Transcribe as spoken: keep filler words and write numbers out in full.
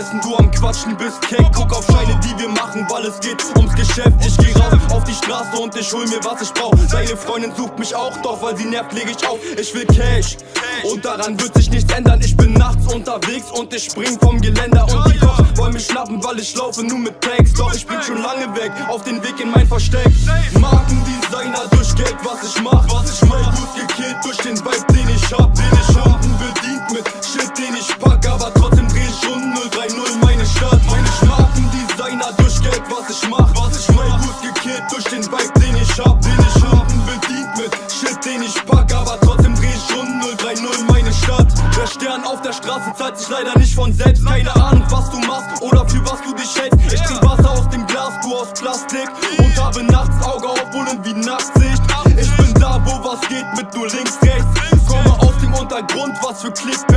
währenddessen du am Quatschen bist. Keck, guck auf Scheine, die wir machen, weil es geht ums Geschäft. Ich geh raus auf die Straße und ich hol mir, was ich brauch. Deine Freundin sucht mich auch, doch weil sie nervt, leg ich auf. Ich will Cash und daran wird sich nichts ändern. Ich bin nachts unterwegs und ich spring vom Geländer. Und die Cops wollen mich schnappen, weil ich laufe nur mit Packs. Doch ich bin schon lange weg, auf den Weg in mein Versteck. Markendesigner durch Geld, was ich mach. Was ich mach, gut gekillt durch den Vibe, den ich hab. Den ich Kunden bedient mit Shit, den ich pack. Aber trotzdem dreh ich schon null drei null meine Stadt. Meine Markendesigner durch Geld, was ich mach. Was ich mach, gut gekillt durch den Vibe, den ich hab. Den ich Kunden bedient mit Shit, den ich pack. Aber trotzdem dreh ich schon null drei null meine Stadt. Der Stern auf der Straße zahlt sich leider nicht von selbst. Keine Ahnung, was du machst oder für was du dich hältst. Ich trink Wasser aus dem Glas, du aus Plastik. Und habe nachts Auge auf Bullen wie Nachtsicht. Ich bin da, wo was geht mit nur links, rechts. Komme aus dem Untergrund, was für Klick